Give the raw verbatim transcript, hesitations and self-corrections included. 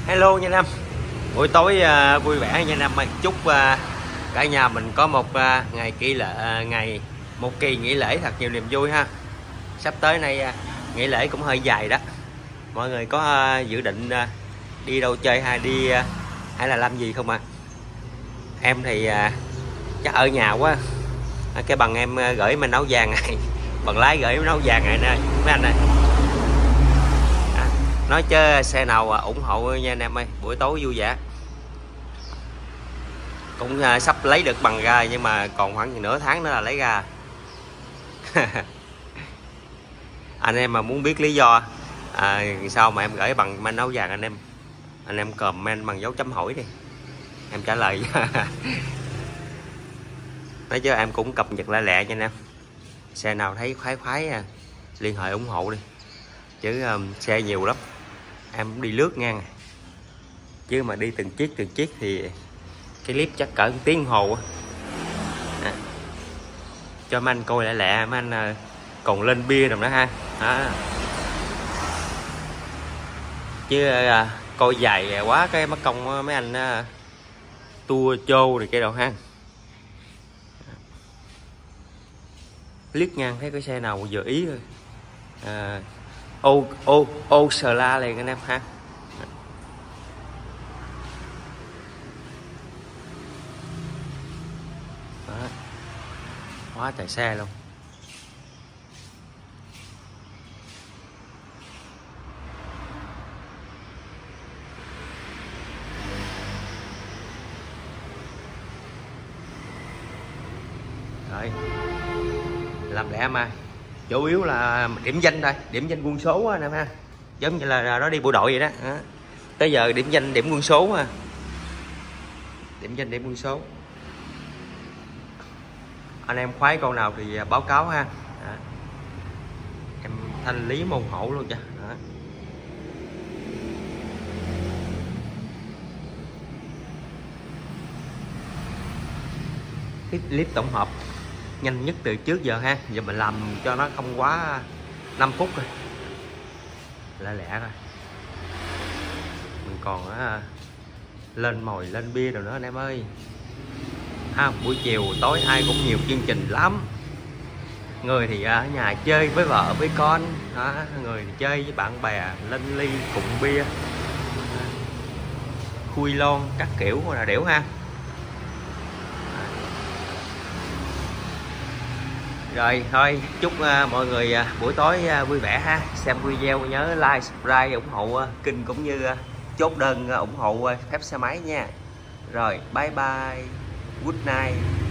Hello nha anh em. Buổi tối uh, vui vẻ nha anh em ơi. Chúc uh, cả nhà mình có một uh, ngày kỷ lệ uh, ngày một kỳ nghỉ lễ thật nhiều niềm vui ha. Sắp tới nay uh, nghỉ lễ cũng hơi dài đó. Mọi người có uh, dự định uh, đi đâu chơi hay đi uh, hay là làm gì không ạ? À? Em thì uh, chắc ở nhà quá. À, cái bằng em uh, gửi mình áo vàng này, bằng lái gửi mình áo vàng này nè mấy anh ơi. Nói chứ xe nào ủng hộ nha anh em ơi, buổi tối vui vẻ. Cũng uh, sắp lấy được bằng ra nhưng mà còn khoảng nửa tháng nữa là lấy ra. Anh em mà muốn biết lý do à, sao mà em gửi bằng manh áo vàng anh em, anh em comment bằng dấu chấm hỏi đi, em trả lời. Nói chứ em cũng cập nhật lại lẹ nha anh em. Xe nào thấy khoái khoái à, liên hệ ủng hộ đi, chứ um, xe nhiều lắm. Em cũng đi lướt ngang, chứ mà đi từng chiếc từng chiếc thì cái clip chắc cỡ một tiếng đồng hồ à. Cho mấy anh coi lại lẹ, mấy anh còn lên bia rồi đó ha à. Chứ à, coi dài quá cái mất công mấy anh à, tua trô này cái đâu ha. Liếc ngang thấy cái xe nào vừa ý thôi à, ô ô ô sờ la liền anh em ha. Đó. Quá trời xe luôn. Rồi làm lẹ mà chủ yếu là điểm danh thôi, điểm danh quân số anh em ha, giống như là nó đi bộ đội vậy đó, đó. Tới giờ điểm danh điểm quân số mà, điểm danh điểm quân số. Anh em khoái con nào thì báo cáo ha. Đó. Em thanh lý môn hổ luôn cho. Đó. Clip, clip tổng hợp nhanh nhất từ trước giờ ha, giờ mình làm cho nó không quá năm phút rồi, lẹ lẹ rồi. Mình còn á, lên mồi lên bia rồi nữa anh em ơi ha. Buổi chiều tối ai cũng nhiều chương trình lắm. Người thì ở nhà chơi với vợ với con đó, người thì chơi với bạn bè lên ly cùng bia, khui lon các kiểu là đểu ha. Rồi thôi chúc uh, mọi người uh, buổi tối uh, vui vẻ ha. Xem video nhớ like subscribe ủng hộ uh, kênh cũng như uh, chốt đơn uh, ủng hộ uh, phép xe máy nha. Rồi bye bye, good night.